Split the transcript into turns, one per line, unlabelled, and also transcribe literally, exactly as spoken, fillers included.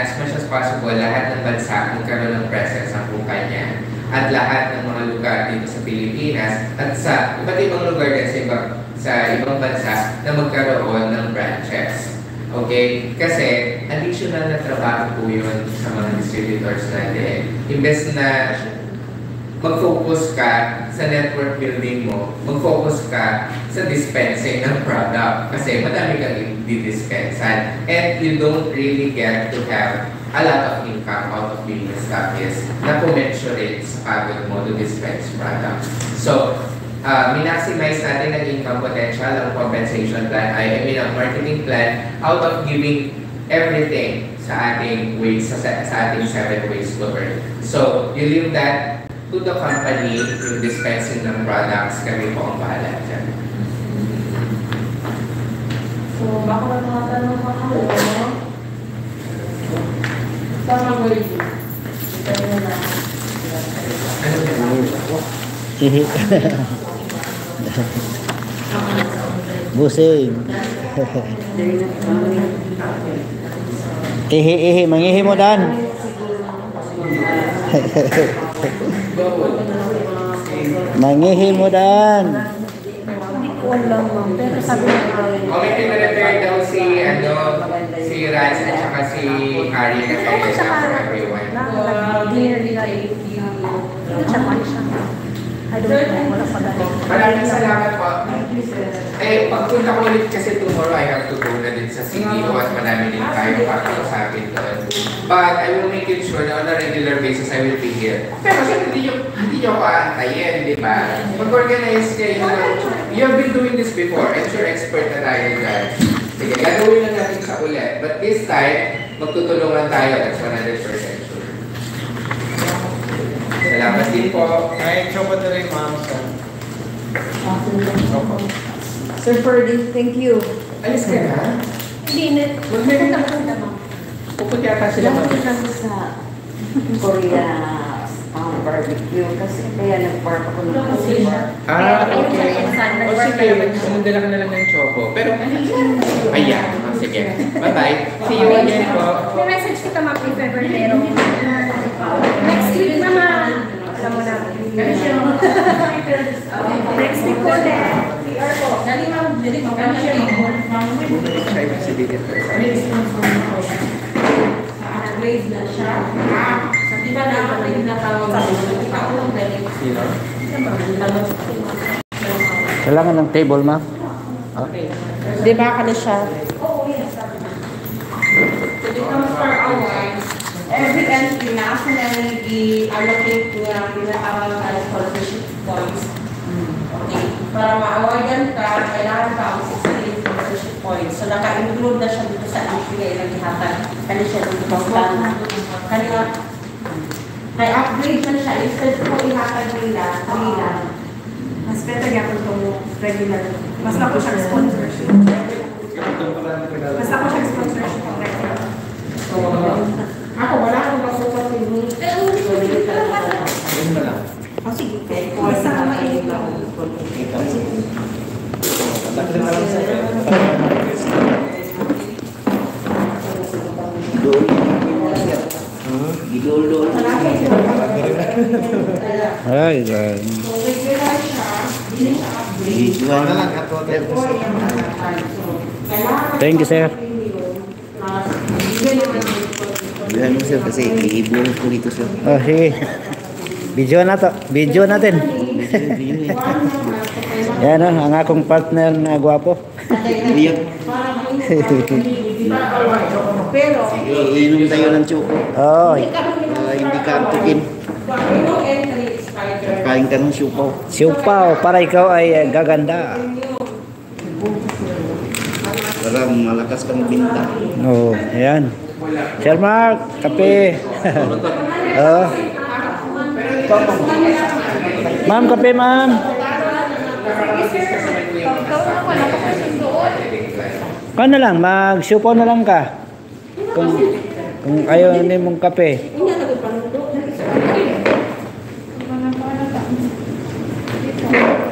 as much as possible, lahat ng bansa magkaroon ng presence ang kumpanya at lahat ng mga lugar dito sa Pilipinas at sa iba't ibang lugar din sa ibang, sa ibang bansa na magkaroon ng branches. Okay? Kasi additional na trabaho po yun sa mga distributors natin. Imbes na mag-focus ka sa network building mo, mag-focus ka sa dispensing ng product kasi madami kang i-dispensan and you don't really get to have a lot of income out of being a stockist na commensurate sa pagod mo to dispense product. So, uh, minmaximize natin ang income potential, ang compensation plan, I mean ang marketing plan out of giving everything sa ating ways, sa, sa ating seven ways to earn. So, you leave that to the company, yung dispensing ng products, kami po ang bahala dyan.
So, baka ba mga tanong pa ako, no? Tama mo rin. Ito na na.
Busing. Ihi, ihi. Mangihi mo, Dan. Mangihi mo, Dan.
Pero sabi na
Okay, pinarepare daw si, ano, si Raz at saka si Harry na kayo sa for everyone. Maraming salamat po. Eh, pagpunta ko ulit kasi tomorrow, I have to go na din sa C D O at marami din tayo pag-usapin doon. But I will make it sure na on a regular basis, I will be here. Pero kasi hindi nyo, hindi nyo ko aantayin, di ba? Mag-organize kayo. You have been doing this before. I'm sure expert na tayo dyan. Sige, gagawin lang natin sa ulit. But this time, magtutulungan tayo. That's one hundred percent sure. Salamat din po.
Ay, choco na rin, ma'am. Choco.
Sir Ferdy, thank you.
Alis ka na?
Hindi na. Pupunta mo.
Pupunta yata sila
Dapat
mami.
kasi sa Korea um, barbecue kasi kaya nag-barb ako ng Korea.
Ah, okay. O sige, sumundala ka na lang ng choco. Pero, ayan. Oh, sige. Bye-bye. See you again po.
May message kita ma'am in February. Next week naman. Alam mo na. Next week ko ulit. Dali ma'am. Dali ma'am.
Try mo si Didi first.
Grade na siya. Sa di ba na-grade na tawag sa ako dali.
Sino?
Kailangan ng table, ma'am.
Okay. Di ba ka na siya?
So becomes per hour, every entry na ako na i-allocate ko yung pinatawag na scholarship points. Okay. Para ma-awardan ka, kailangan ka ang sixteen scholarship points. So naka-include na siya dito sa entry na ihatag. Kani siya dito sa plan. Kanina, may upgrade na siya. Instead ko ihatag nila, kanila.
Mas better yapon itong regular. Mas na po siya sponsorship. Mas na po siya sponsorship ng regular.
So, ako wala akong masukat yung
Oh, sige. Basta maingit lang.
Idol-dol. Ay, gan. Thank you, sir.
Bilang sir kasi i-vlog ko dito sir.
Oh, sige. Video na to. Video natin. Yan o, ang akong partner na gwapo.
Iya.
pero
Iinom tayo ng choco.
Oh,
Para hindi ka antukin.
yung entry expired.
Kain ka ng siupaw.
siupaw para ikaw ay eh, gaganda.
Para malakas ka magbinta.
Oh, ayan. Sir Mark, kape. Oh. Ma'am, kape, ma'am. Kano na lang, mag-siupaw na lang ka. Kung, kung ayaw ni mong kape.
Hindi na